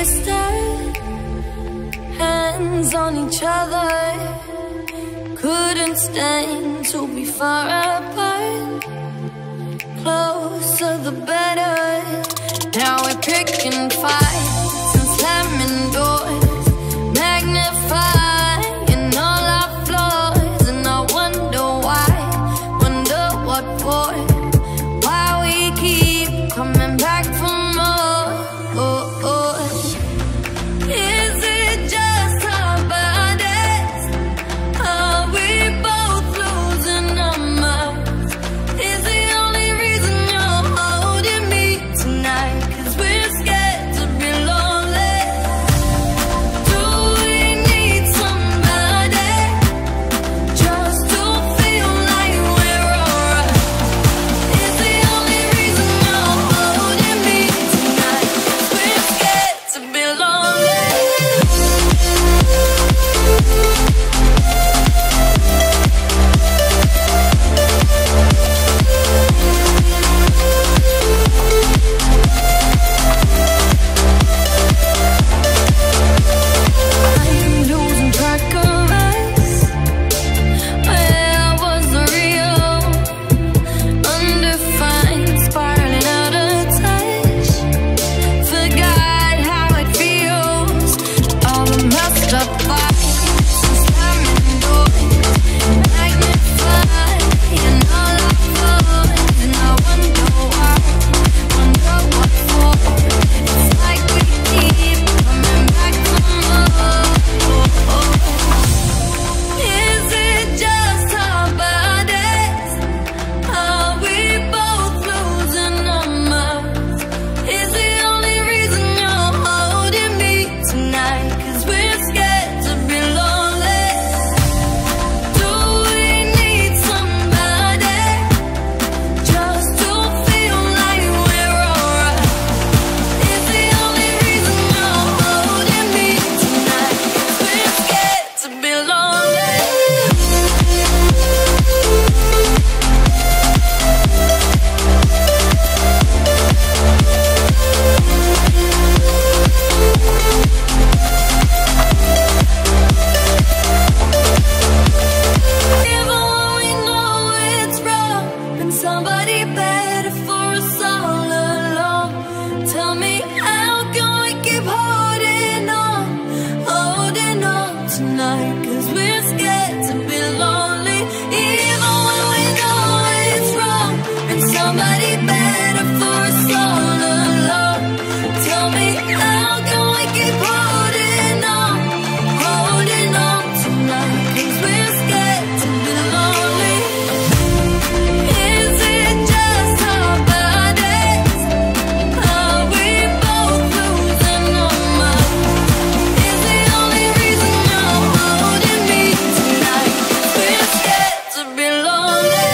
stood, hands on each other, couldn't stand to be far apart. Closer the better. Now we're picking fights and slamming doors, magnifying all our flaws. And I wonder why, wonder what for, why we keep coming back for more. Is it just our bodies? Are we both losing our minds? Is the only reason you're holding me tonight 'cause we're scared to be lonely? Do we need somebody just to feel like we're alright? Is the only reason you're holding me tonight 'cause we're scared to be lonely? I'm losing track of us. Where was the real? Undefined, spiraling out of touch. Forgot how it feels. All the messed up fights and slamming doors, magnifying all our flaws. And I wonder why, wonder what for. It's like we keep coming back for more. Is it just our bodies? Are we both losing our minds? Is the only reason you're holding me tonight 'cause we're scared to be lonely? Do we need somebody just to feel like we're alright? Is the only reason you're holding me tonight 'cause we're scared to be lonely? Even when we know it's wrong, been somebody better for us all along. Tell me, how can we keep holding on tonight? 'Cause we're scared to be lonely. Even when we know it's wrong, been somebody better for us all along. Tell me, how can we keep holding on tonight? 'Cause we're scared to be lonely. Is it just our bodies? Are we both losing our minds? Is the only reason you're holding me tonight 'cause we're scared to be lonely?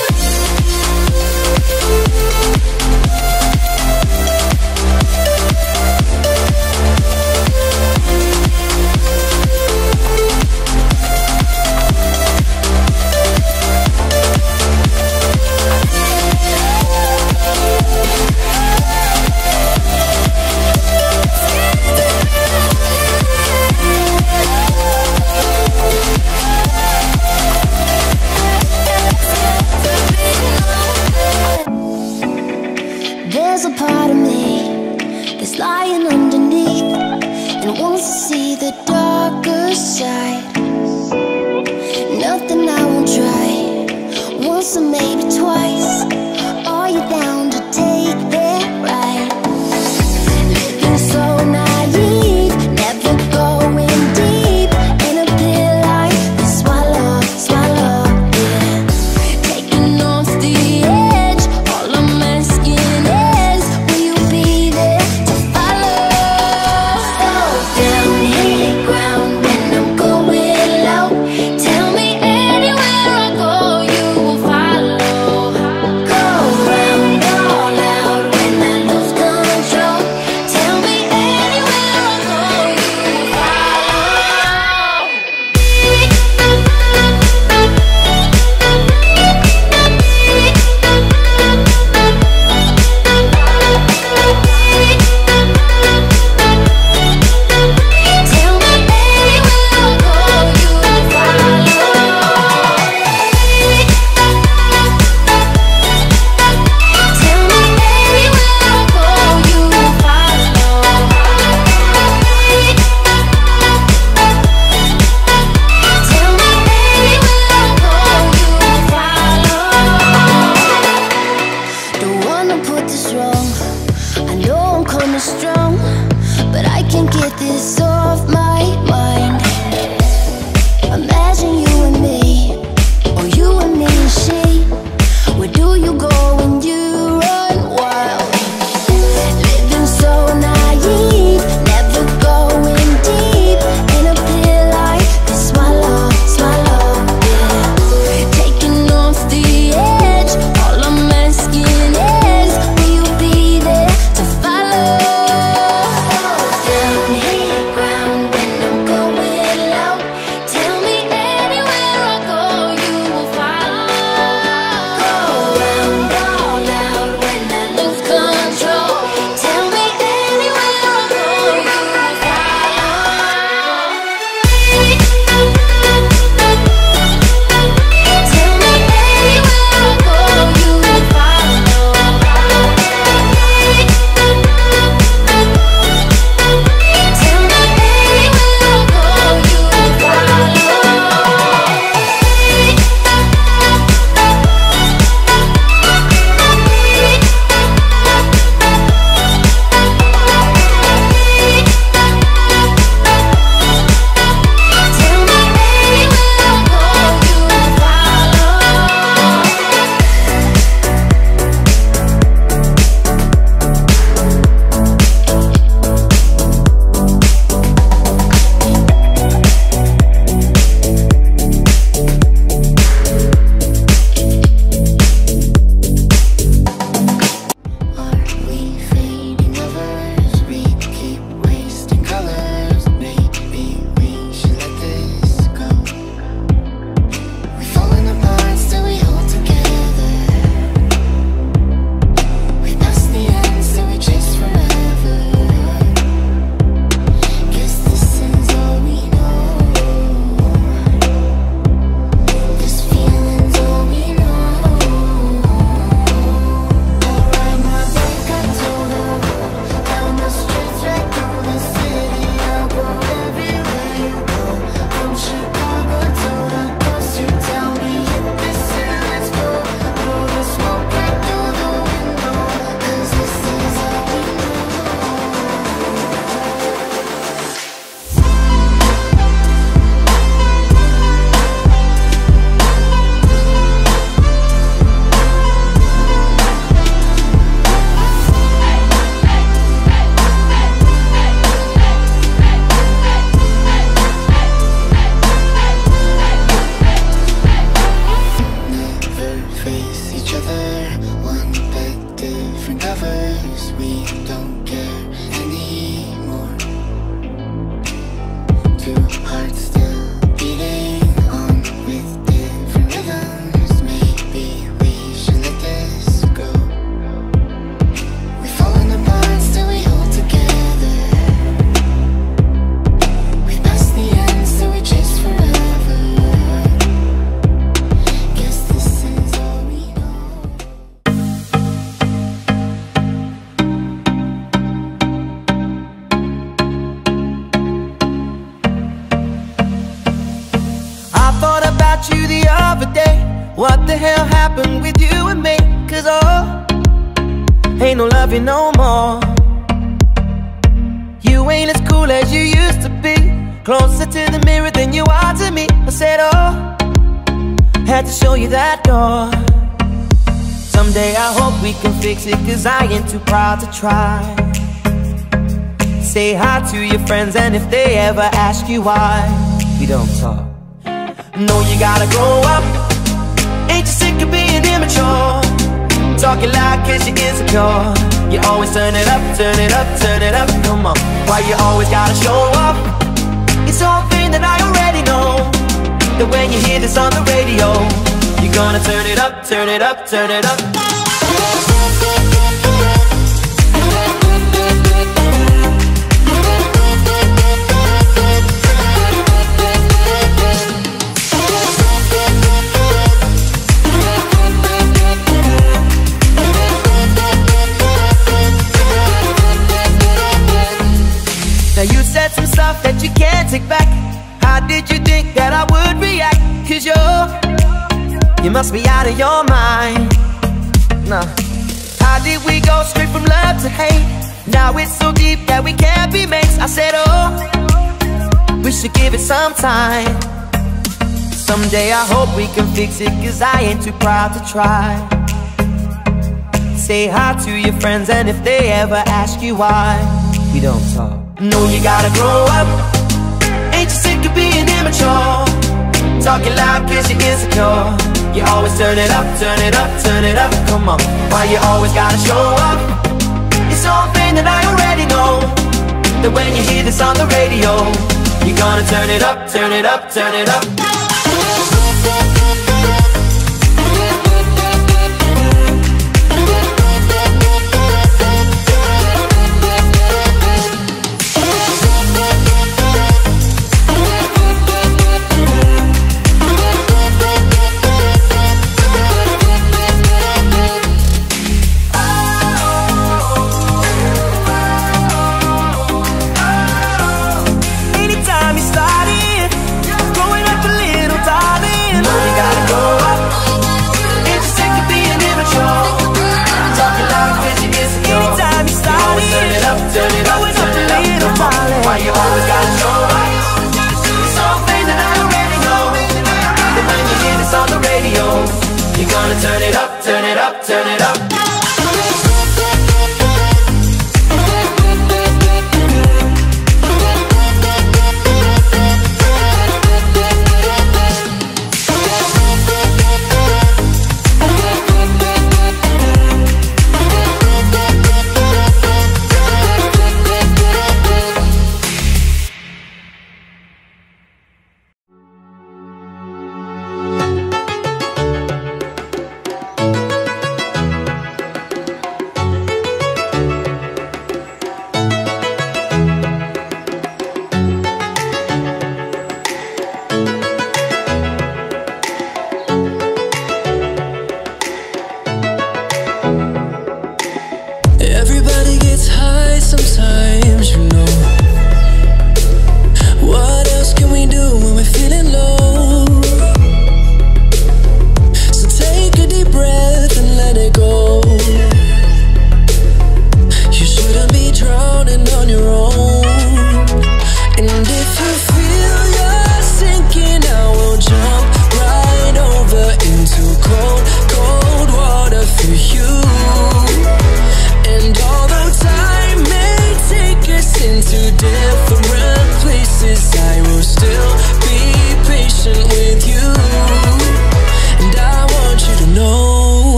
There's a part of me that's lying underneath and wants to see the darker side. Nothing I won't try, once or maybe twice. Are you down to take that ride? Living so naive, never going deep in a pit like this. Swallow, swallow, yeah. Taking off the edge, all I'm asking is, will you be there to follow? Slow down, hit the ground when I'm going low. Tell me anywhere I go, you will follow. about you the other day. What the hell happened with you and me? 'Cause ain't no loving no more. You ain't as cool as you used to be, closer to the mirror than you are to me. I said had to show you that door. Someday I hope we can fix it, 'cause I ain't too proud to try. Say hi to your friends, and if they ever ask you why we don't talk, no, you gotta grow up. Ain't you sick of being immature? Talking loud 'cause you're insecure. You always turn it up, turn it up, turn it up. Come on, why you always gotta show up? It's something that I already know, that when you hear this on the radio, you're gonna turn it up, turn it up, turn it up. Now you said some stuff that you can't take back. How did you think that I would react? 'Cause you must be out of your mind. Nah. How did we go straight from love to hate? Now it's so deep that we can't be mates. I said we should give it some time. Someday I hope we can fix it, 'cause I ain't too proud to try. Say hi to your friends, and if they ever ask you why we don't talk, no, you gotta grow up. Ain't you sick of being immature? Talking loud 'cause you're insecure. You always turn it up, turn it up, turn it up. Come on, why you always gotta show up? It's something that I already know, that when you hear this on the radio, you're gonna turn it up, turn it up, turn it up. Why you always gotta show up? Something that I already know, that when you hear this on the radio, you're gonna turn it up, turn it up, turn it up.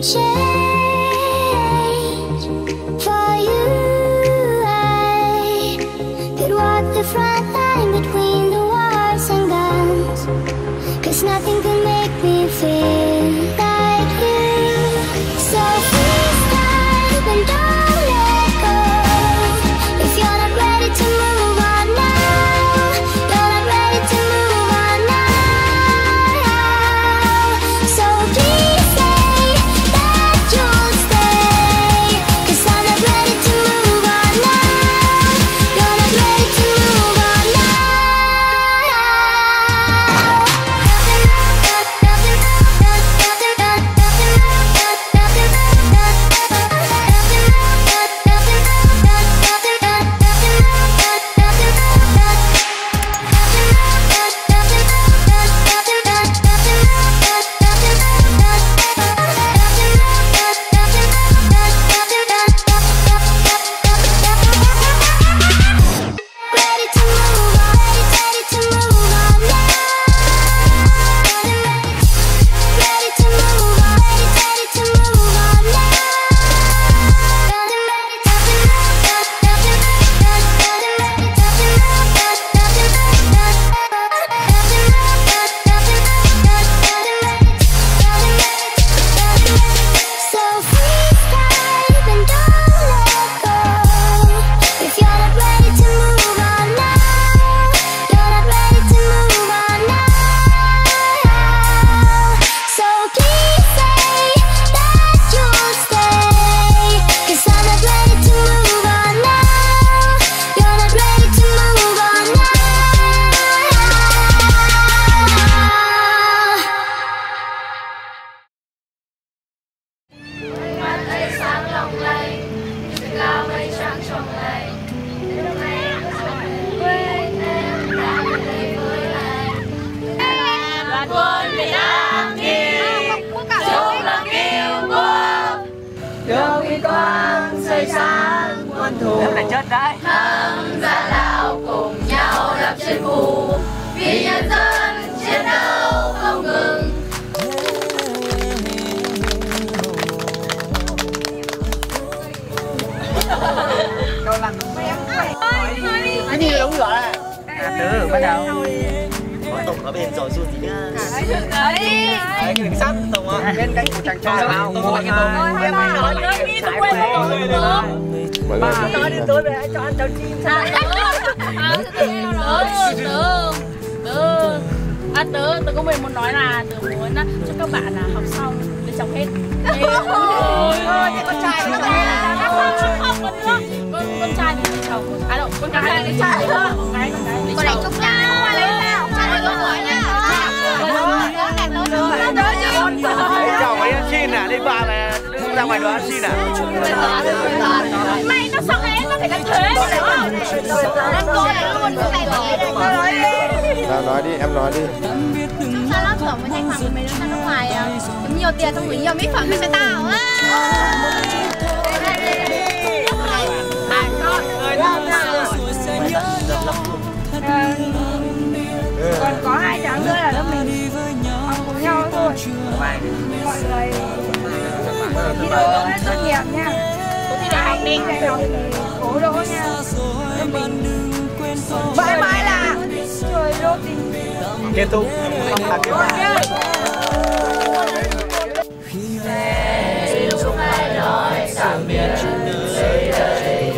change. For you, I could walk the front line between the wars and guns, 'cause nothing could make me feel like you. So please stop and don't let go. If you're not ready to move on now, you're not ready to move on now. So please say that you'll stay, 'cause I'm not ready to move on now. You're not ready to move on now. Ready to move on, ready to move on now. Ready to move on, ready to move on now. So please stop and don't let go. If you're not ready to move on now, you're not ready to move on now. So please say that you'll stay, 'cause I'm not ready to move on now. You're not ready to move on now. Mặt ấy sáng lộng lẫy, như cao mây trắng trong lầy. Đến hôm nay em có quên em đã đến đây với anh. Đoàn quân Việt Nam đi, chung lòng yêu quốc. Đường huy quang soi sáng quân thù. Thăm gia lão cùng nhau đạp trên mù, vì nhân dân chiến đấu không ngừng. Cái gì đúng rồi. Từ bắt đầu. Có Tùng ở bên rồi rút tí nữa. Đấy. Đấy, cái đường sắt Tùng ạ. Bên cánh của chàng trai. Tùng có bạn cái Tùng. Nói đi, tôi quên rồi. Bà nói đi tối về cho ăn cháu chim. Tớ có mình muốn nói là tớ muốn cho các bạn là học xong để chồng hết. Ôi, con trai nó Không, con trai thì chồng. À đâu, con gái thì trai nữa. Con gái. con này chúc nhau, con lấy sao? Con này con hỏi nha. Chồng ấy ăn xin à? Đi bà này ra ngoài đó ăn xin à? Mày nó xong hết, nó phải đánh thuế nữa. Nào nói đi, em nói đi. Sao lắm tổng với thanh hoàng mày ra nước ngoài à? Nhiều tiền xong gửi nhiều mỹ phẩm mày cho tao á. Còn có 2 tháng nữa là lớp mình học cùng nhau thôi. Mọi người thi đỗ tốt nghiệp nha. Thi đại học đi. Đại học thì cố đỗ nha. Mãi mãi là trời đô tình. Kết thúc. Không là kết thúc. Chúng ai nói tạm biệt nơi đây.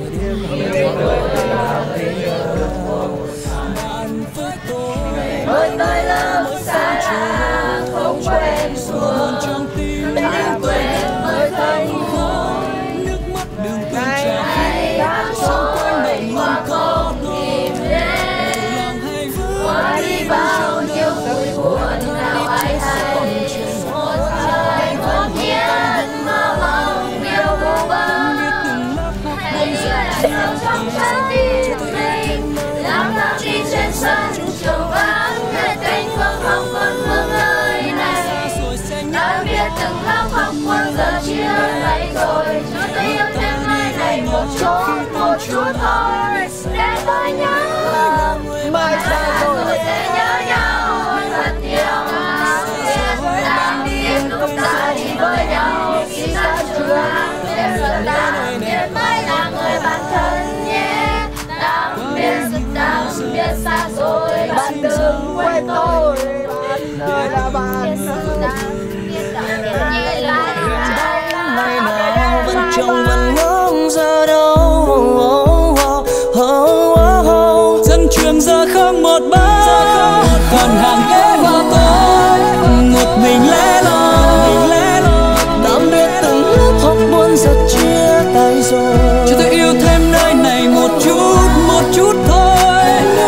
Ôi tôi là một xa lạ không quen xuống, đừng quên mới thấy ngày đã trôi qua không kịp đến, qua đi bao nhiêu vui buồn nào ai hay. Một trời ngột nhiên mơ mộng điều vô vơ, hay là sao trong trái tim mình lang thang đi trên sân trường vắng, nghe cánh phương không còn vương nơi này. Đã biết từng lớp học quân giờ chia tay rồi, cho tôi yêu thêm nơi này một chút thôi, để tôi nhớ mai sau rồi sẽ nhớ nhau thật nhiều. Đang đi lúc ta đi với nhau. biết xa rồi bạn đừng quên tôi. Đời là bạn ngày nào vẫn trông vẫn ngóng giờ đâu. Dân trường giờ không một bóng, còn hàng ghé vào tôi một mình lẻ loi. Tạm biệt từng lớp học buồn giật chia tay rồi. Cho tôi yêu thêm nơi này một chút thôi.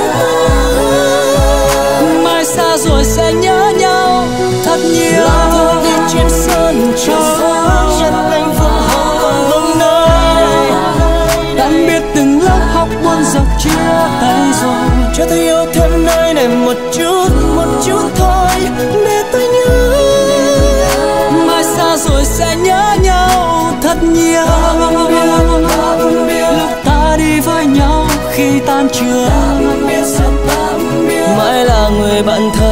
Mai xa rồi sẽ nhớ nhau thật nhiều. Lòng đi trên sân trường chân anh vẫn hồng vững nơi. Tạm biệt từng lớp học buồn giật chia tay rồi. Cho tôi yêu thêm nơi này một chút thôi để tôi nhớ. Mai xa rồi sẽ nhớ nhau thật nhiều. Lúc ta đi với nhau khi tan trường, mãi là người bạn thân